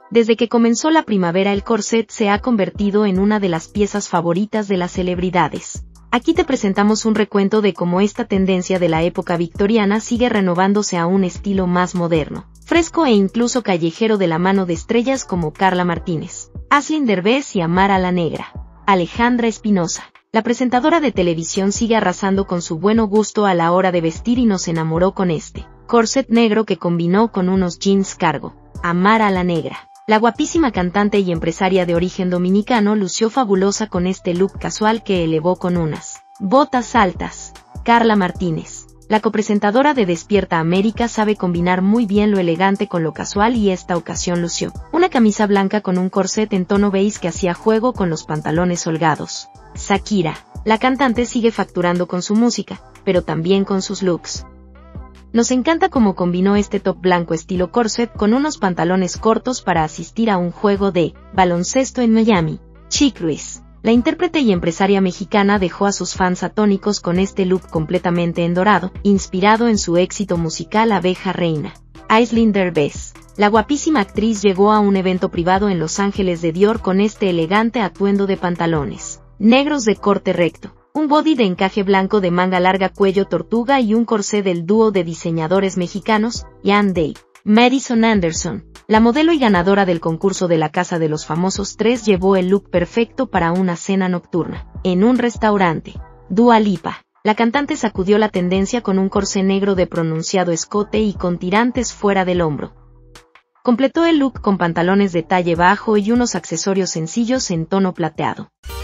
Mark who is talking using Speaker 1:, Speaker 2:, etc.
Speaker 1: Desde que comenzó la primavera el corset se ha convertido en una de las piezas favoritas de las celebridades. Aquí te presentamos un recuento de cómo esta tendencia de la época victoriana sigue renovándose a un estilo más moderno, fresco e incluso callejero de la mano de estrellas como Carla Martínez, Aislinn Derbez y Amara la Negra. Alejandra Espinosa. La presentadora de televisión sigue arrasando con su buen gusto a la hora de vestir y nos enamoró con este corset negro que combinó con unos jeans cargo. Amara la Negra. La guapísima cantante y empresaria de origen dominicano lució fabulosa con este look casual que elevó con unas botas altas. Carla Martínez. La copresentadora de Despierta América sabe combinar muy bien lo elegante con lo casual y esta ocasión lució una camisa blanca con un corset en tono beige que hacía juego con los pantalones holgados. Shakira. La cantante sigue facturando con su música, pero también con sus looks. Nos encanta cómo combinó este top blanco estilo corset con unos pantalones cortos para asistir a un juego de baloncesto en Miami. Chick Ruiz. La intérprete y empresaria mexicana dejó a sus fans atónicos con este look completamente en dorado, inspirado en su éxito musical Abeja Reina. Aislinn Derbez. La guapísima actriz llegó a un evento privado en Los Ángeles de Dior con este elegante atuendo de pantalones negros de corte recto, un body de encaje blanco de manga larga cuello tortuga y un corsé del dúo de diseñadores mexicanos, Jan Day. Madison Anderson. La modelo y ganadora del concurso de la Casa de los Famosos 3 llevó el look perfecto para una cena nocturna, en un restaurante. Dua Lipa. La cantante sacudió la tendencia con un corsé negro de pronunciado escote y con tirantes fuera del hombro. Completó el look con pantalones de talle bajo y unos accesorios sencillos en tono plateado.